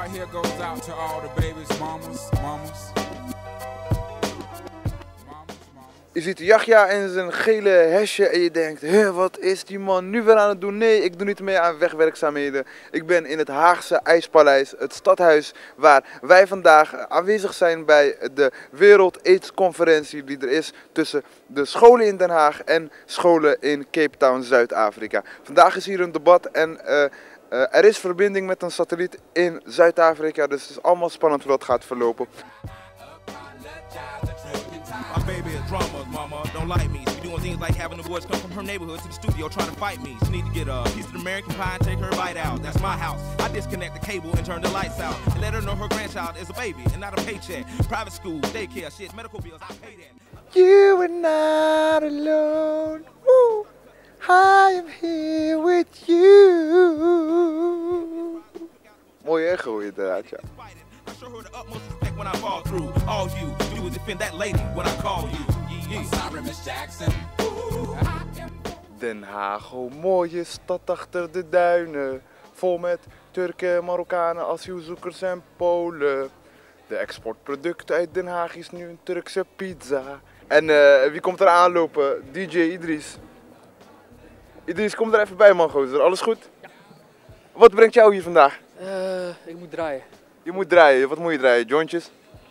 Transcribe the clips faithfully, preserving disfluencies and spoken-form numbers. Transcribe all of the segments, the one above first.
right here goes out to all the babies, mamas, mamas. Je ziet Yahya in zijn gele hesje en je denkt, hé, wat is die man nu weer aan het doen? Nee, ik doe niet mee aan wegwerkzaamheden. Ik ben in het Haagse IJspaleis, het stadhuis, waar wij vandaag aanwezig zijn bij de Wereld AIDS Conferentie die er is tussen de scholen in Den Haag en scholen in Cape Town, Zuid-Afrika. Vandaag is hier een debat en uh, uh, er is verbinding met een satelliet in Zuid-Afrika, dus het is allemaal spannend hoe dat gaat verlopen. My baby is drama, mama, don't like me. She be doing things like having the boys come from her neighborhood to the studio trying to fight me. She need to get a piece of the American pie and take her bite out. That's my house. I disconnect the cable and turn the lights out. And let her know her grandchild is a baby and not a paycheck. Private school, daycare, shit, medical bills, I pay that. You are not alone. Woo. I am here with you. Mooie echo inderdaad, ja. I show her the utmost respect when I fall through. All you do is defend that lady when I call you. Yeah, yeah. I'm sorry, Miss Jackson. Den Haag, oh mooie stad achter de duinen. Vol met Turken, Marokkanen, asielzoekers en Polen. De exportproduct uit Den Haag is nu een Turkse pizza. En uh, wie komt er aanlopen? D J Idris. Idris, kom er even bij man, gozer. Alles goed? Ja. Wat brengt jou hier vandaag? Uh, ik moet draaien. Je moet draaien. Wat moet je draaien? Jointjes?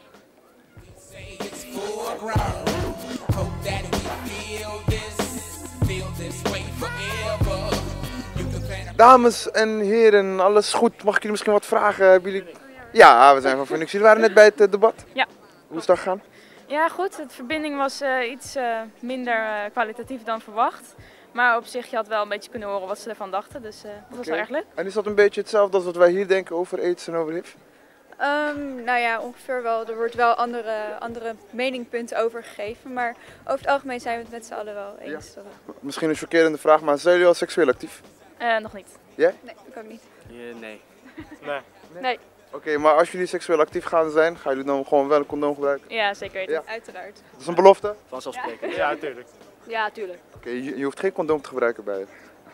Dames en heren, alles goed? Mag ik jullie misschien wat vragen? Hebben jullie... Ja, we zijn van Phoenix. Jullie waren net bij het debat. Ja. Hoe is dat gegaan? Ja, goed. De verbinding was uh, iets uh, minder uh, kwalitatief dan verwacht. Maar op zich, je had wel een beetje kunnen horen wat ze ervan dachten. Dus uh, dat was Okay. wel erg leuk. En is dat een beetje hetzelfde als wat wij hier denken over AIDS en over H I V? Um, nou ja, ongeveer wel. Er wordt wel andere, andere meningpunten over gegeven. Maar over het algemeen zijn we het met z'n allen wel eens. Ja. Misschien een chockerende vraag, maar zijn jullie al seksueel actief? Uh, nog niet. Jij? Nee, ik ook niet. Uh, nee. nee. Nee. Oké, okay, maar als jullie seksueel actief gaan zijn, gaan jullie dan gewoon wel een condoom gebruiken? Ja, zeker weten. Ja. Uiteraard. Dat is een belofte? Vanzelfsprekend. Ja, tuurlijk. Ja, tuurlijk. Oké, okay, je, je hoeft geen condoom te gebruiken bij je.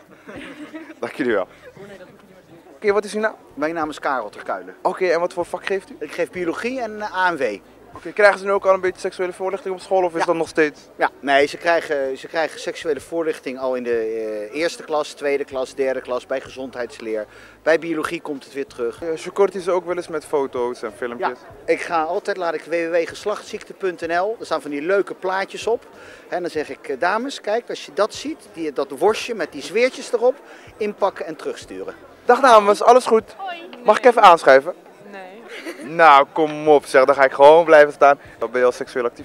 Dank jullie wel. Oké, okay, wat is uw naam? Mijn naam is Karel Terkuilen. Oké, okay, en wat voor vak geeft u? Ik geef biologie en A N W. Oké, okay, krijgen ze nu ook al een beetje seksuele voorlichting op school of is ja. dat nog steeds? Ja, nee, ze krijgen, ze krijgen seksuele voorlichting al in de uh, eerste klas, tweede klas, derde klas, bij gezondheidsleer. Bij biologie komt het weer terug. Uh, Shokort is ook wel eens met foto's en filmpjes. Ja, ik ga altijd, laat ik w w w punt geslachtsziekte punt n l, er staan van die leuke plaatjes op. En dan zeg ik, dames, kijk, als je dat ziet, die, dat worstje met die zweertjes erop, inpakken en terugsturen. Dag dames, alles goed? Hoi. Mag ik even aanschuiven? Nee. Nou, kom op zeg, dan ga ik gewoon blijven staan. Dan ben je al seksueel actief?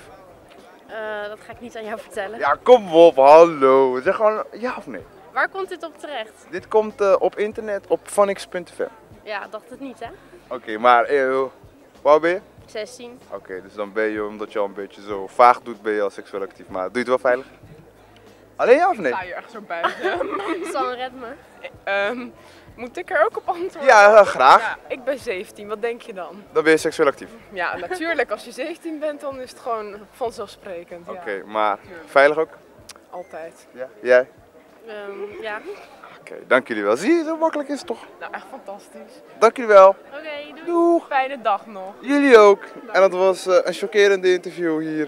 Uh, dat ga ik niet aan jou vertellen. Ja, kom op, hallo. Zeg gewoon ja of nee. Waar komt dit op terecht? Dit komt uh, op internet op phonix punt f m. Ja, dacht het niet hè? Oké, okay, maar uh, hoe oud ben je? zestien. Oké, okay, dus dan ben je, omdat je al een beetje zo vaag doet, ben je al seksueel actief. Maar doe je het wel veilig? Alleen ja of nee? Ik sta hier echt zo buiten. Sam, red me. Um, moet ik er ook op antwoorden? Ja, uh, graag. Ja, ik ben zeventien, wat denk je dan? Dan ben je seksueel actief? Ja, natuurlijk. Als je zeventien bent, dan is het gewoon vanzelfsprekend. Oké, okay, ja. maar veilig ook? Altijd. Ja. Jij? Um, ja. Oké, okay, dank jullie wel. Zie je, zo makkelijk is het toch? Nou, echt fantastisch. Dank jullie wel. Oké, okay, doei. Doeg. Fijne dag nog. Jullie ook. Dank. En dat was uh, een chockerende interview hier.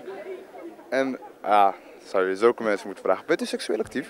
En ja, zou je zulke mensen moeten vragen. Bent u seksueel actief?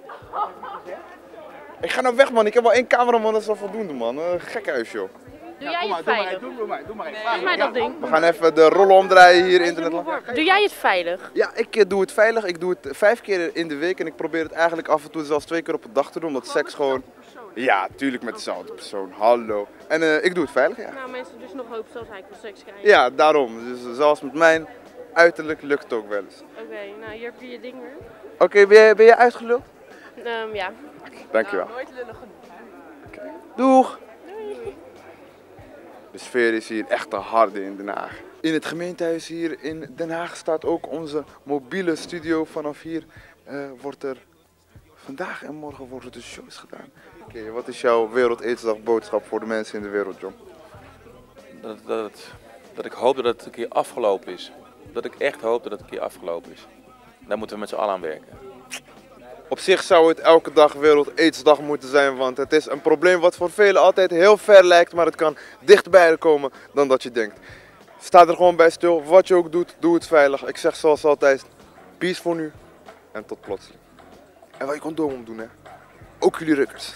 Ik ga nou weg man, ik heb al één cameraman, dat is al voldoende man. Uh, gek huis joh. Doe jij het veilig? Doe maar, doe maar even. Doe mij dat ding. We gaan even de rollen omdraaien hier internet. Doe jij het veilig? Ja, ik uh, doe het veilig. Ik doe het vijf keer in de week en ik probeer het eigenlijk af en toe zelfs twee keer op een dag te doen. Omdat seks gewoon... Ja, tuurlijk met dezelfde persoon. Hallo. En uh, ik doe het veilig, ja. Nou, mensen dus nog hopen zoals hij wil seks krijgen. Ja, daarom. Dus zelfs met mijn uiterlijk lukt het ook wel eens. Oké, okay, nou hier heb je je ding weer. Oké, okay, ben, je, ben je uitgeluld? Um, ja. Dankjewel. Nou, nooit lullig genoeg. Okay. Doeg! Doei. De sfeer is hier echt te harde in Den Haag. In het gemeentehuis hier in Den Haag staat ook onze mobiele studio. Vanaf hier uh, wordt er vandaag en morgen worden de shows gedaan. Oké, okay, wat is jouw Wereld AIDS-dag boodschap voor de mensen in de wereld, John? Dat, dat, dat ik hoop dat het een keer afgelopen is. Dat ik echt hoop dat het een keer afgelopen is. Daar moeten we met z'n allen aan werken. Op zich zou het elke dag Wereld Aidsdag moeten zijn, want het is een probleem wat voor velen altijd heel ver lijkt, maar het kan dichterbij komen dan dat je denkt. Sta er gewoon bij stil, wat je ook doet, doe het veilig. Ik zeg zoals altijd, peace voor nu en tot plotseling. En wat je condoom om doen, hè. Ook jullie rukkers.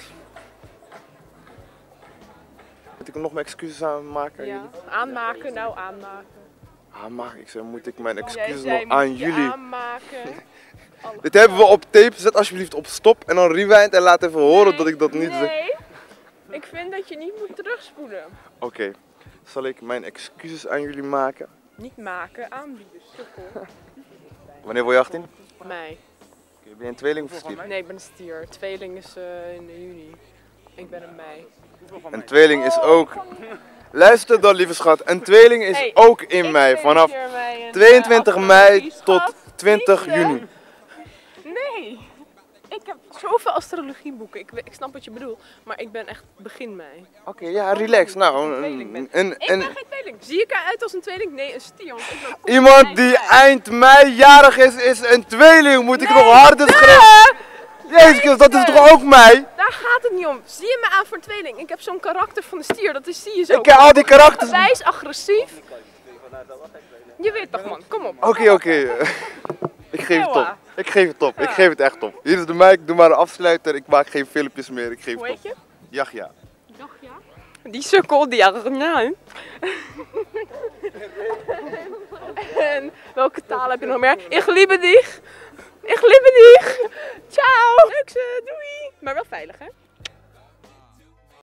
Moet ik nog mijn excuses aanmaken aan Ja, jullie? aanmaken, nou aanmaken. Aanmaken, ik zeg, moet ik mijn Jij excuses zei, nog moet aan je jullie? aanmaken. Dit hebben we op tape, zet alsjeblieft op stop en dan rewind en laat even horen dat ik dat niet zeg. Nee, ik vind dat je niet moet terugspoelen. Oké, okay. Zal ik mijn excuses aan jullie maken? Niet maken, aanbieden, sukkel. Wanneer word je achttien? Mij. Okay, ben je een tweeling of stier? Nee, ik ben een stier. Tweeling is uh, in juni. Ik ben een mei. Een tweeling is ook... Luister dan, lieve schat. Een tweeling is hey, ook in mei. Vanaf tweeëntwintig mei tot twintig juni. Nee. Ik heb zoveel astrologieboeken. Ik, ik snap wat je bedoelt. Maar ik ben echt begin mei. Oké, okay, ja, relax. Nou, een, een, ben. een, ik een, ben geen tweeling. Zie ik eruit als een tweeling? Nee, een stier. Want ik ben iemand die mei. eind mei jarig is, is een tweeling. Moet ik nee, nog harder schrijven? Jezus, dat is toch ook mei? Daar gaat het niet om. Zie je me aan voor een tweeling? Ik heb zo'n karakter van de stier, dat is, zie je zo. Ik ken al die karakters. Wijs, agressief. Je weet toch man, kom op. Oké, okay, oké. Okay. Ik geef het op. Ik geef het op. Ik geef het echt op. Hier is de mic, doe maar een afsluiter. Ik maak geen filmpjes meer. Ik geef Hoe het op. heet je? Yahya. Yahya? Die sukkel, die nou. En welke taal heb je nog meer? Ik liebe dich. Ik liebe dich. Ciao. Leukse, doei. Maar wel veilig hè?